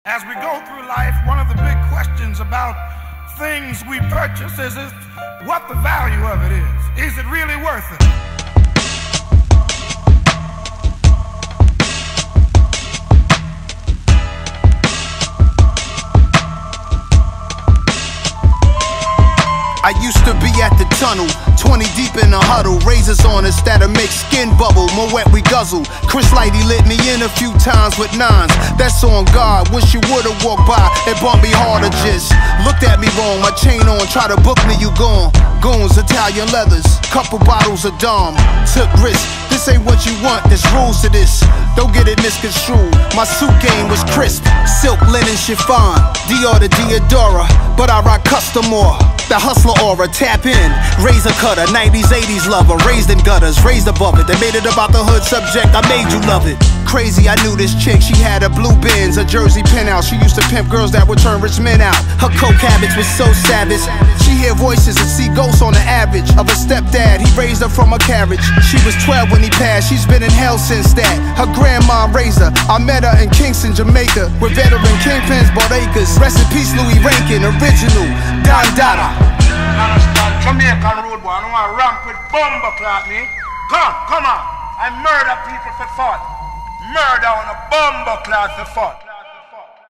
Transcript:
As we go through life, one of the big questions about things we purchase is what the value of it is. Is it really worth it? I used to be at the tunnel, 20 deep in the huddle. Razors on us that'll make skin bubble. Moet we guzzle. Chris Lighty lit me in a few times with nines. That's on God. Wish you would've walked by and bumped me harder. Just looked at me wrong. My chain on, try to book me, you gone. Goons, Italian leathers, couple bottles of Dom. Took risks. This ain't what you want. There's rules to this. Don't get it misconstrued. My suit game was crisp. Silk, linen, chiffon. Dior to Diodora, but I rock custom more. The hustler aura, tap in. Razor cutter, 90s, 80s lover. Raised in gutters, raised above it. They made it about the hood subject, I made you love it. Crazy, I knew this chick, she had a blue Benz, a Jersey penthouse. She used to pimp girls that would turn rich men out. Her coke habits was so savage. She hear voices and see ghosts on the average. Of a stepdad, he raised her from a carriage. She was 12 when he passed, she's been in hell since that. Her grandma raised her. I met her in Kingston, Jamaica, where veteran kingpins bought acres. Rest in peace, Louis Rankin, original Don Dada. Understand, Jamaican road boy, I don't want to ramp with bumper clock me. Come on. I murder people for fun. Murder on a bumper clock for fun.